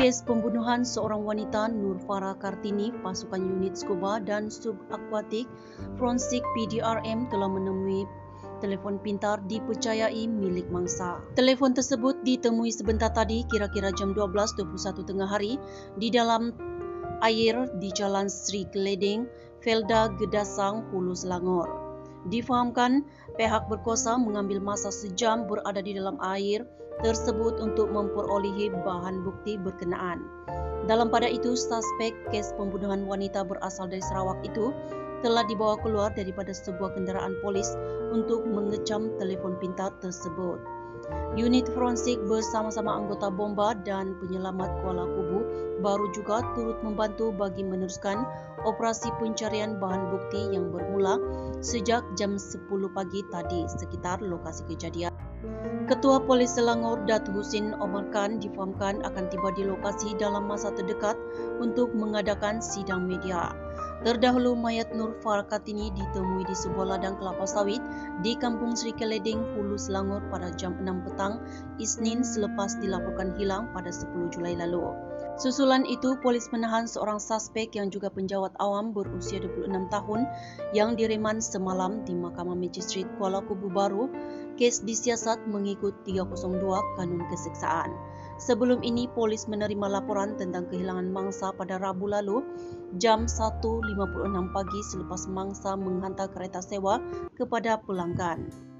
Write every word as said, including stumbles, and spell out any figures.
Kes pembunuhan seorang wanita Nur Farah Kartini, pasukan unit scuba dan subakuatik forensik P D R M telah menemui telefon pintar dipercayai milik mangsa. Telefon tersebut ditemui sebentar tadi kira-kira jam dua belas dua puluh satu tengah hari di dalam air di Jalan Sri Geleding, Felda Gedasang, Hulu Selangor. Difahamkan, pihak berkuasa mengambil masa sejam berada di dalam air tersebut untuk memperolehi bahan bukti berkenaan. Dalam pada itu, suspek kes pembunuhan wanita berasal dari Sarawak itu telah dibawa keluar daripada sebuah kenderaan polis untuk mengecam telefon pintar tersebut. Unit forensik bersama-sama anggota bomba dan penyelamat Kuala Kubu baru juga turut membantu bagi meneruskan operasi pencarian bahan bukti yang bermula sejak jam sepuluh pagi tadi sekitar lokasi kejadian. Ketua Polis Selangor Datuk Husin Omar Khan difahamkan akan tiba di lokasi dalam masa terdekat untuk mengadakan sidang media. Terdahulu, mayat Nur Farah Kartini ditemui di sebuah ladang kelapa sawit di Kampung Sri Geleding, Hulu Selangor pada jam enam petang Isnin selepas dilaporkan hilang pada sepuluh Julai lalu. Susulan itu, polis menahan seorang suspek yang juga penjawat awam berusia dua puluh enam tahun yang direman semalam di Mahkamah Magistrat Kuala Kubu Baru. Kes disiasat mengikut tiga kosong dua Kanun Keseksaan. Sebelum ini, polis menerima laporan tentang kehilangan mangsa pada Rabu lalu jam satu lima puluh enam pagi selepas mangsa menghantar kereta sewa kepada pelanggan.